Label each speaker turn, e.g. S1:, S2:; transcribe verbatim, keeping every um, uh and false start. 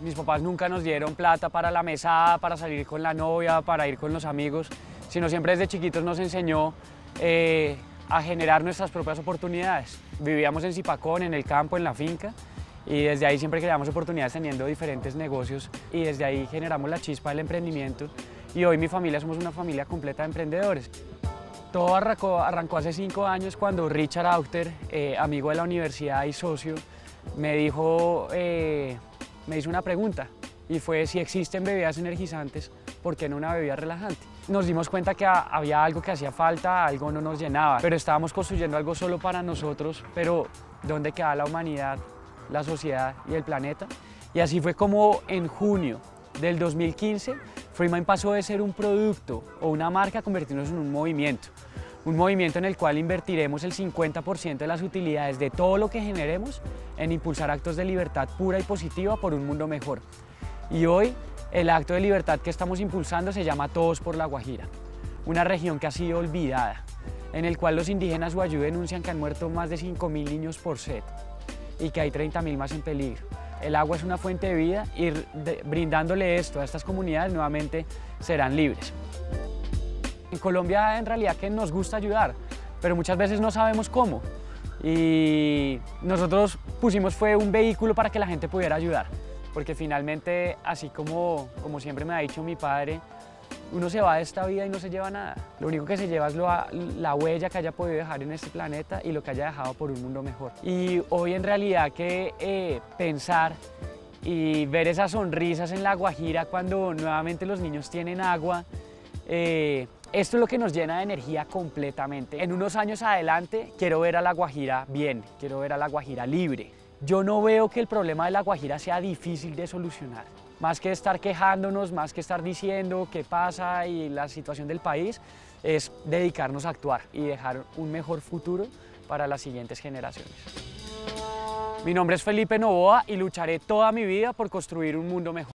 S1: mis papás nunca nos dieron plata para la mesada, para salir con la novia, para ir con los amigos, sino siempre desde chiquitos nos enseñó eh, a generar nuestras propias oportunidades. Vivíamos en Zipacón, en el campo, en la finca, y desde ahí siempre creamos oportunidades teniendo diferentes negocios y desde ahí generamos la chispa del emprendimiento y hoy mi familia somos una familia completa de emprendedores. Todo arrancó, arrancó hace cinco años cuando Richard Auchter, eh, amigo de la universidad y socio, me dijo, eh, me hizo una pregunta y fue si existen bebidas energizantes, ¿por qué no una bebida relajante? Nos dimos cuenta que había algo que hacía falta, algo no nos llenaba, pero estábamos construyendo algo solo para nosotros, pero ¿dónde queda la humanidad, la sociedad y el planeta? Y así fue como en junio del dos mil quince, Freemind pasó de ser un producto o una marca a convertirnos en un movimiento. Un movimiento en el cual invertiremos el cincuenta por ciento de las utilidades de todo lo que generemos en impulsar actos de libertad pura y positiva por un mundo mejor. Y hoy el acto de libertad que estamos impulsando se llama Todos por la Guajira, una región que ha sido olvidada, en el cual los indígenas Wayuu denuncian que han muerto más de cinco mil niños por sed y que hay treinta mil más en peligro. El agua es una fuente de vida y brindándole esto a estas comunidades nuevamente serán libres. En Colombia en realidad que nos gusta ayudar, pero muchas veces no sabemos cómo. Y nosotros pusimos fue un vehículo para que la gente pudiera ayudar, porque finalmente, así como, como siempre me ha dicho mi padre, uno se va de esta vida y no se lleva nada. Lo único que se lleva es lo, la huella que haya podido dejar en este planeta y lo que haya dejado por un mundo mejor. Y hoy en realidad que eh, pensar y ver esas sonrisas en La Guajira cuando nuevamente los niños tienen agua, eh, esto es lo que nos llena de energía completamente. En unos años adelante quiero ver a La Guajira bien, quiero ver a La Guajira libre. Yo no veo que el problema de La Guajira sea difícil de solucionar. Más que estar quejándonos, más que estar diciendo qué pasa y la situación del país, es dedicarnos a actuar y dejar un mejor futuro para las siguientes generaciones. Mi nombre es Felipe Novoa y lucharé toda mi vida por construir un mundo mejor.